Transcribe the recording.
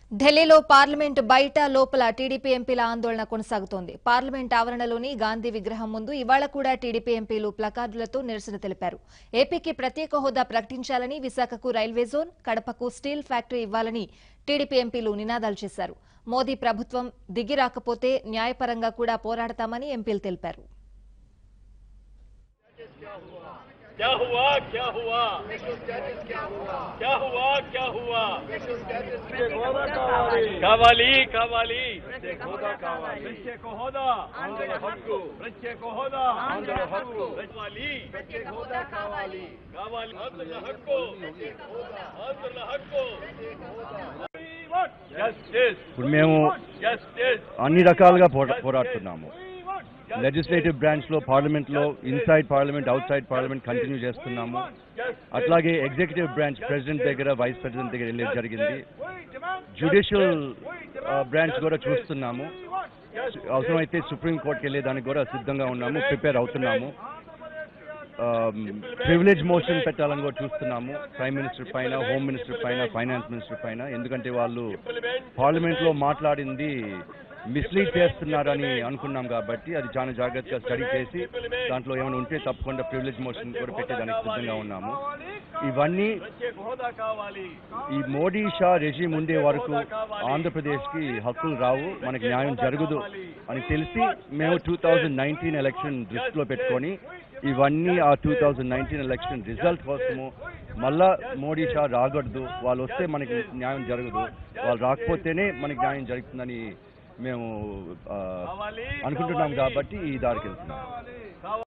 ఢిల్లీలో పార్లమెంట్ బయట లోపల టీడీపీ ఎంపీల ఆందోళన కొనసాగుతోంది. పార్లమెంట్ ఆవరణలోని గాంధీ విగ్రహం ముందు ఇవాళ కూడా టీడీపీ ఎంపీలు ప్లకార్డులతో నిరసన తెలిపారు. ఏపీకి ప్రత్యేక హోదా ప్రకటించాలని, విశాఖకు రైల్వే జోన్, కడపకు స్టీల్ ఫ్యాక్టరీ ఇవ్వాలని టీడీపీ ఎంపీలు నినాదాలు చేశారు. మోదీ ప్రభుత్వం దిగి రాకపోతే న్యాయపరంగా కూడా పోరాడతామని ఎంపీలు తెలిపారు. क्या हुआ क्या हुआ क्या हुआ क्या हुआ కావాలి కావాలి ప్రత్యేక హోదా ఆంధ్ర హక్కు ప్రత్యేక హోదా ఆంధ్ర హక్కు కావాలి ప్రత్యేక హోదా కావాలి కావాలి ఆంధ్ర హక్కు ఆంధ్ర హక్కు ఇప్పుడు మేము అన్ని రకాలుగా పోరాడుతున్నాము. లెజిస్లేటివ్ బ్రాంచ్ లో, పార్లమెంట్ లో, inside parliament, outside parliament continue చేస్తున్నాము. అట్లాగే ఎగ్జిక్యూటివ్ బ్రాంచ్ ప్రెసిడెంట్ దగ్గర, వైస్ ప్రెసిడెంట్ దగ్గర వెళ్ళేది జరిగింది. జ్యుడిషియల్ బ్రాంచ్ కూడా చూస్తున్నాము. అవసరమైతే సుప్రీం కోర్టుకి వెళ్ళేదానికి కూడా సిద్ధంగా ఉన్నాము, ప్రిపేర్ అవుతున్నాము. ప్రివిలేజ్ మోషన్ పెట్టాలని కూడా చూస్తున్నాము, ప్రైమ్ మినిస్టర్ పైన, హోమ్ మినిస్టర్ పైన, ఫైనాన్స్ మినిస్టర్ పైన. ఎందుకంటే వాళ్ళు పార్లమెంట్ లో మాట్లాడింది మిస్లీడ్ చేస్తున్నారని అనుకున్నాం కాబట్టి అది చాలా జాగ్రత్తగా స్టడీ చేసి దాంట్లో ఏమైనా ఉంటే తప్పకుండా ప్రివిలేజ్ మోషన్ కూడా పెట్టేదానికి సిద్ధంగా ఉన్నాము. ఇవన్నీ ఈ మోడీ షా రెజీమ్ ఉండే వరకు ఆంధ్రప్రదేశ్కి హక్కులు రావు, మనకి న్యాయం జరగదు అని తెలిసి మేము 2019 ఎలక్షన్ దృష్టిలో పెట్టుకొని ఇవన్నీ ఆ 2019 ఎలక్షన్ రిజల్ట్ కోసము, మళ్ళా మోడీ షా రాకూడదు, వాళ్ళు వస్తే మనకి న్యాయం జరగదు, వాళ్ళు రాకపోతేనే మనకి న్యాయం జరుగుతుందని మేము అనుకుంటున్నాం కాబట్టి ఈ దారికి వెళ్తున్నాం.